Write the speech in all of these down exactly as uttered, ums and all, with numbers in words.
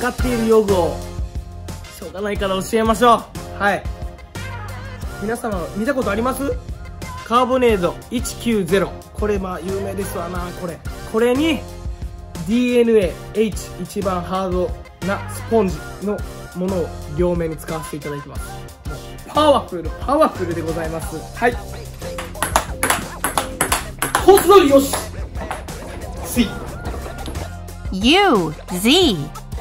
使っている用具をしょうがないから教えましょう。はい、皆様見たことあります？カーボネードいちきゅうゼロ、これまあ有名ですわな。これこれに ディーエヌエーエイチ、 一番ハードなスポンジのものを両面に使わせていただいてます。もうパワフルパワフルでございます。はい、コース取りよし。スイ U Z。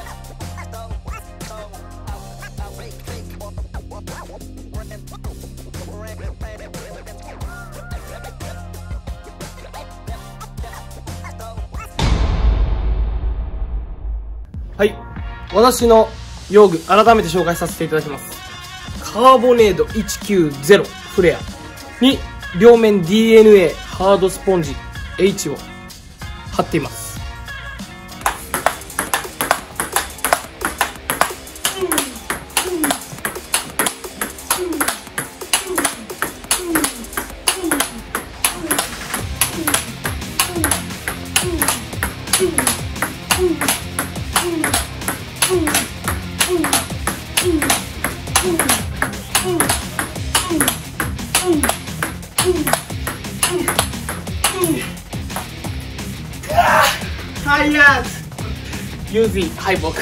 はい、私の用具改めて紹介させていただきます。カーボネードいちきゅうゼロフレアに両面 ディーエヌエー ハードスポンジ H を貼っています。タイヤーズユーズイ敗北。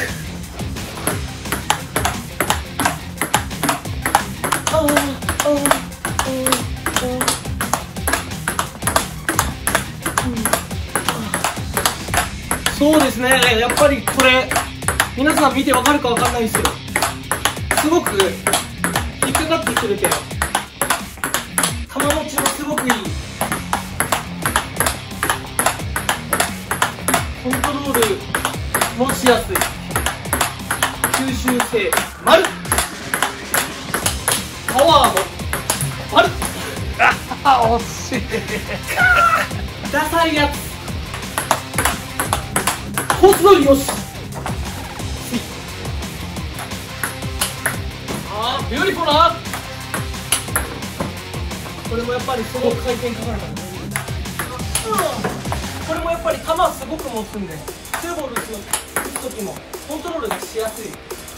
そうですね、やっぱりこれ皆さん見てわかるかわかんないですけど、すごく引っかかってくれて球持ちもすごくいい、コントロールもしやすい、吸収性丸、パワーも丸。あ惜しいダサいやつ。コース取りよし。ああビューティフルな。これもやっぱりすごく回転かかるからね、うん、これもやっぱり球はすごく持つんで、ツーボール打つ時もコントロールがしやすい。うん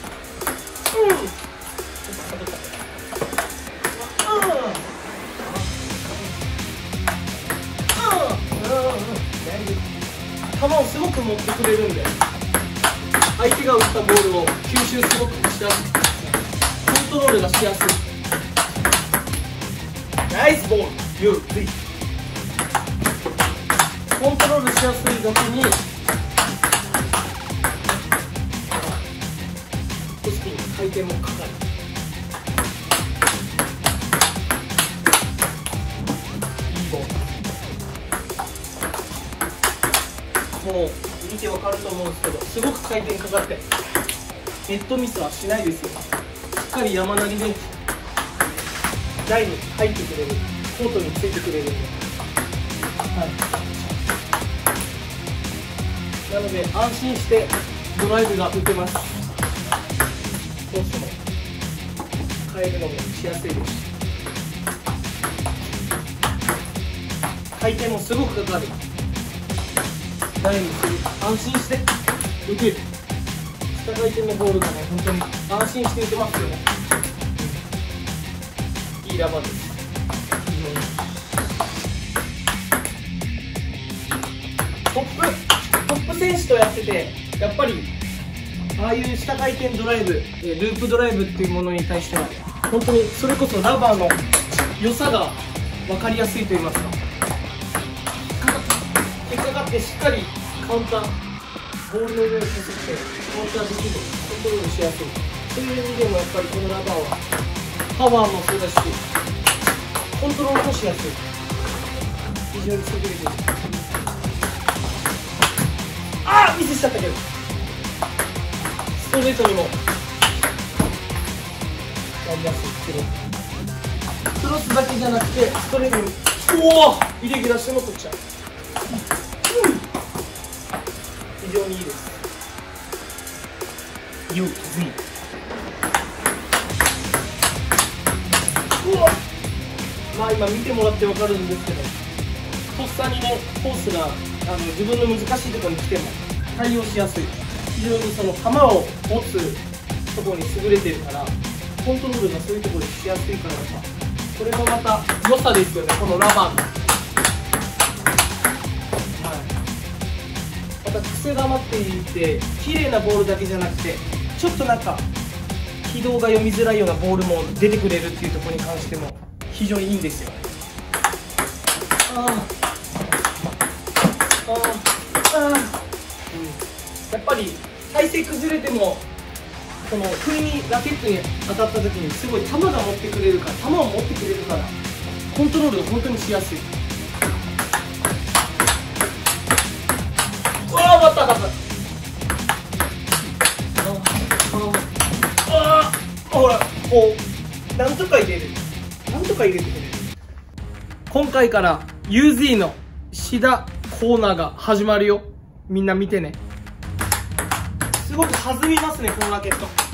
球をすごく持ってくれるんで、相手が打ったボールを吸収すごくしやすい、コントロールがしやすい。ナイスボールユーズイ。コントロールしやすい時にスピン回転もかかる。いいボール、もう見てわかると思うんですけど、すごく回転かかってネットミスはしないですよ。しっかり山なりで台に入ってくれる、コートについてくれるんで、はい、なので安心してドライブが打てます。コースも変えるのもしやすいですし、回転もすごくかかる。台にする、安心して打てる。下回転のボールがね、本当に安心して打てますよね。いいラバーです。トップトップ選手とやってて、やっぱりああいう下回転ドライブ、ループドライブっていうものに対しては本当にそれこそラバーの良さが分かりやすいと言いますか、引っかかってしっかりカウンター、ボールの上に乗せてカウンターできる、コントロールしやすい。そういう意味でもやっぱりこのラバーはパワーもそうだし、コントロールもしやすい、非常に優れている。あーミスしちゃったけど、ストレートにもやりやすいけど、クロスだけじゃなくてストレートに、おおイレギュラーしても取っちゃう、うん、非常にいいです。ユーズイ、うわまあ今見てもらって分かるんですけど、とっさにねコースがあの自分の難しいところに来ても対応しやすい。 非常にその球を持つところに優れてるから、コントロールがそういうところでしやすいからさ、これもまた良さですよね、このラバーの。はい、また癖が余っていて綺麗なボールだけじゃなくて、ちょっとなんか軌道が読みづらいようなボールも出てくれるっていうところに関しても非常にいいんですよ。あーあーあー、うん、やっぱり体勢崩れてもその不意にラケットに当たった時にすごい球が持ってくれるから、球を持ってくれるからコントロールが本当にしやすい。うわー、終わった、当たった。ああ、ほら、こうなんとか入れる、なんとか入れてくれる。今回から ユーゼー のシダコーナーが始まるよ。みんな見てね。すごく弾みますね、このラケット。